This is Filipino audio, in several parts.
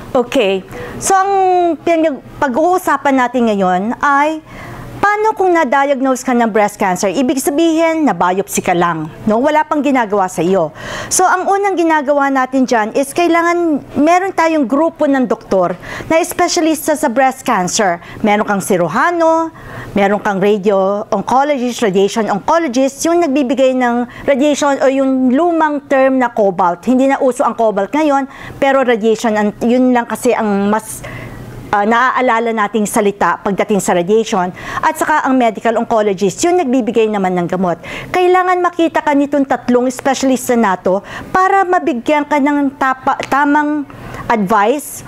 Okay. So, ang pag-uusapan natin ngayon ay paano kung na-diagnose ka ng breast cancer? Ibig sabihin, na-biopsy ka lang. No? Wala pang ginagawa sa iyo. So, ang unang ginagawa natin dyan is kailangan, meron tayong grupo ng doktor na espesyalista sa breast cancer. Meron kang siruhano, meron kang radio-oncologist, radiation oncologist, yung nagbibigay ng radiation o yung lumang term na cobalt. Hindi na uso ang cobalt ngayon, pero radiation, yun lang kasi ang mas naaalala nating salita pagdating sa radiation, at saka ang medical oncologist, yung nagbibigay naman ng gamot. Kailangan makita ka nitong tatlong specialista nato para mabigyan ka ng tamang advice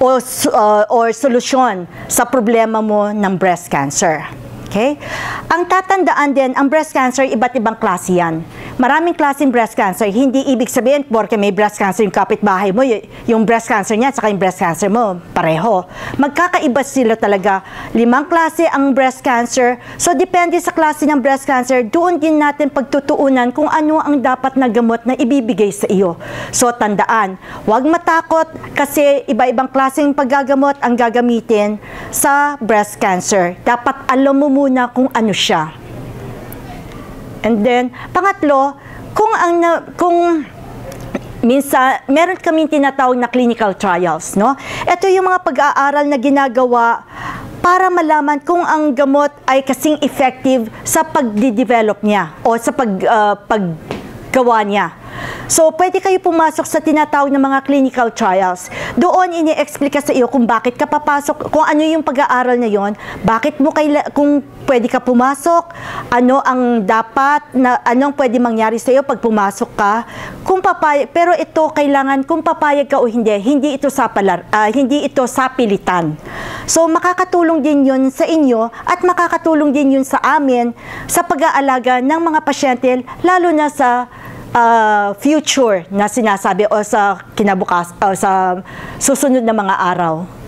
or solusyon sa problema mo ng breast cancer. Okay? Ang tatandaan din, ang breast cancer, iba't ibang klase yan. Maraming klaseng breast cancer. Hindi ibig sabihin, porque may breast cancer yung kapitbahay mo, yung breast cancer niya, saka yung breast cancer mo, pareho. Magkakaiba sila talaga. 5 klase ang breast cancer. So, depende sa klase ng breast cancer, doon din natin pagtutuunan kung ano ang dapat na gamot na ibibigay sa iyo. So, tandaan, huwag matakot kasi iba-ibang klaseng paggagamot ang gagamitin sa breast cancer. Dapat alam mo muna kung ano siya. And then, pangatlo, kung minsan, meron kaming tinatawag na clinical trials, no? Ito yung mga pag-aaral na ginagawa para malaman kung ang gamot ay kasing effective sa pagdi-develop niya o sa paggawa niya. So, pwede kayo pumasok sa tinatawag na mga clinical trials. Doon, ini-explica sa iyo kung bakit ka papasok, kung ano yung pag-aaral na yon, bakit mo kung pwede ka pumasok, ano ang dapat, anong pwede mangyari sa iyo pag pumasok ka, kung papayag, pero ito, kailangan, kung papayag ka o hindi, hindi ito sa pilitan. So, makakatulong din yun sa inyo at makakatulong din yun sa amin sa pag-aalaga ng mga pasyente, lalo na sa future na sinasabi o sa kinabukas o sa susunod na mga araw.